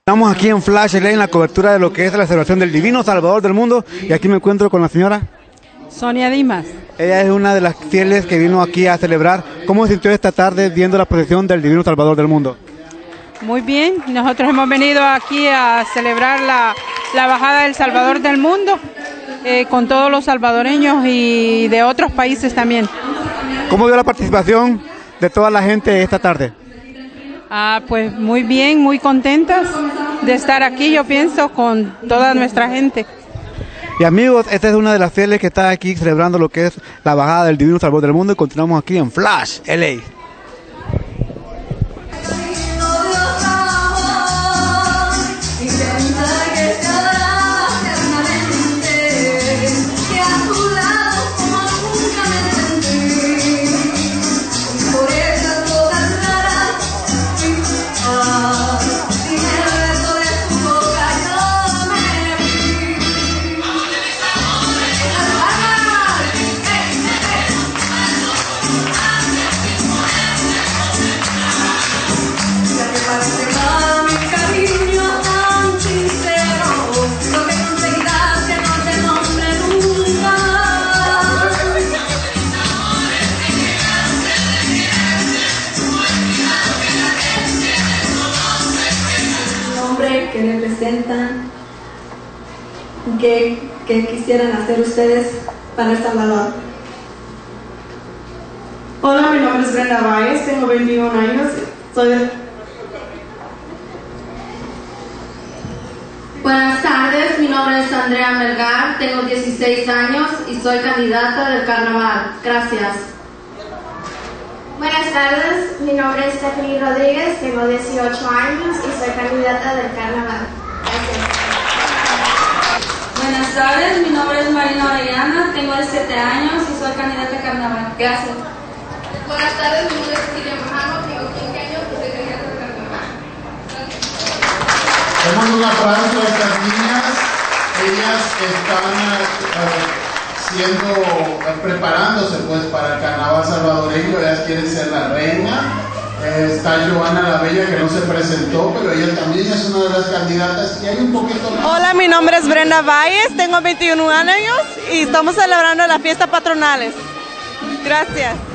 Estamos aquí en Flash LA en la cobertura de lo que es la celebración del Divino Salvador del Mundo, y aquí me encuentro con la señora Sonia Dimas. Ella es una de las fieles que vino aquí a celebrar. ¿Cómo se sintió esta tarde viendo la procesión del Divino Salvador del Mundo? Muy bien, nosotros hemos venido aquí a celebrar la bajada del Salvador del Mundo con todos los salvadoreños y de otros países también. ¿Cómo vio la participación de toda la gente esta tarde? Pues muy bien, muy contentas de estar aquí, yo pienso, con toda nuestra gente. Y amigos, esta es una de las fieles que está aquí celebrando lo que es la bajada del Divino Salvador del Mundo, y continuamos aquí en Flash LA. Que representan, que quisieran hacer ustedes para El Salvador. Hola, mi nombre es Brenda Valles, tengo 21 años, Buenas tardes, mi nombre es Andrea Melgar, tengo 16 años y soy candidata del carnaval. Gracias. Buenas tardes, mi nombre es Stephanie Rodríguez, tengo 18 años y soy candidata del carnaval. Gracias. Buenas tardes, mi nombre es Marina Orellana, tengo 17 años y soy candidata al carnaval. Gracias. Buenas tardes, mi nombre es Cecilia Majamo, tengo 15 años y soy candidata del carnaval. Demos un aplauso a estas niñas. Ellas están preparándose pues para el carnaval salvadoreño. Ellas quieren ser la reina. Está Joana la Bella, que no se presentó, pero ella también es una de las candidatas, y hay un poquito más. Hola, mi nombre es Brenda Valles, tengo 21 años y estamos celebrando las fiestas patronales. Gracias.